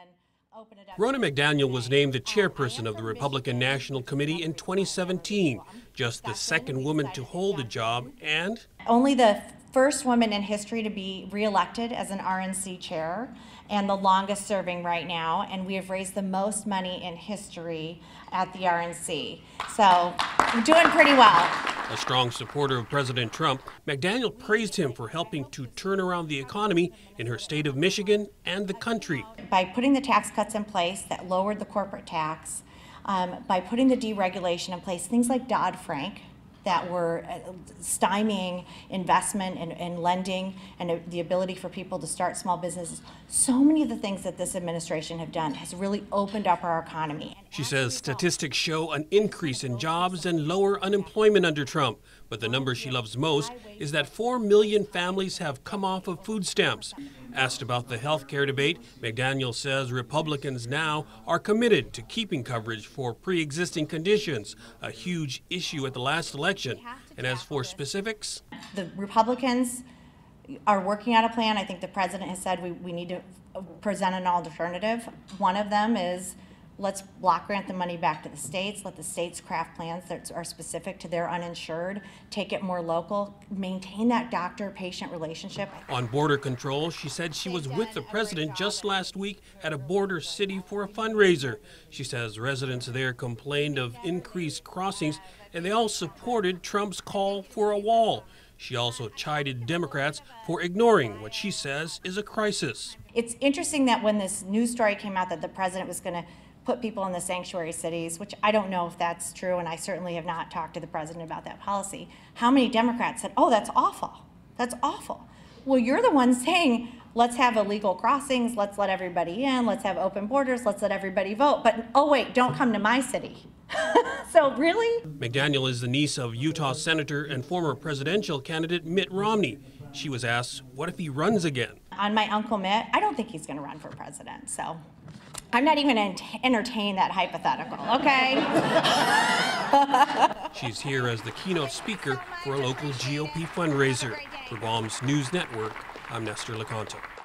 open it up. Ronna McDaniel was named the chairperson of the Republican National Committee in 2017, just the second woman to hold the job and only the first woman in history to be reelected as an RNC chair and the longest serving right now, and we have raised the most money in history at the RNC. So we're doing pretty well. A strong supporter of President Trump, McDaniel praised him for helping to turn around the economy in her state of Michigan and the country. By putting the tax cuts in place that lowered the corporate tax, by putting the deregulation in place, things like Dodd-Frank that were stymieing investment and lending and the ability for people to start small businesses. So many of the things that this administration have done has really opened up our economy. She says statistics show an increase in jobs and lower unemployment under Trump. But the number she loves most is that 4 million families have come off of food stamps. Asked about the health care debate, McDaniel says Republicans now are committed to keeping coverage for pre-existing conditions, a huge issue at the last election. And as for specifics, the Republicans are working on a plan. I think the president has said we need to present an alternative. One of them is let's block grant the money back to the states, let the states craft plans that are specific to their uninsured, take it more local, maintain that doctor-patient relationship. On border control, she said she was with the president just last week at a border city for a fundraiser. She says residents there complained of increased crossings and they all supported Trump's call for a wall. She also chided Democrats for ignoring what she says is a crisis. It's interesting that when this news story came out that the president was going to put people in the sanctuary cities, which I don't know if that's true, and I certainly have not talked to the president about that policy. How many Democrats said, oh, that's awful, that's awful. Well, you're the one saying, let's have illegal crossings, let's let everybody in, let's have open borders, let's let everybody vote, but oh wait, don't come to my city. So really? McDaniel is the niece of Utah Senator and former presidential candidate Mitt Romney. She was asked, what if he runs again? On my Uncle Mitt, I don't think he's going to run for president, so I'm not even going to entertain that hypothetical, okay? She's here as the keynote speaker for a local GOP fundraiser. For Guam's News Network, I'm Nestor Lecanto.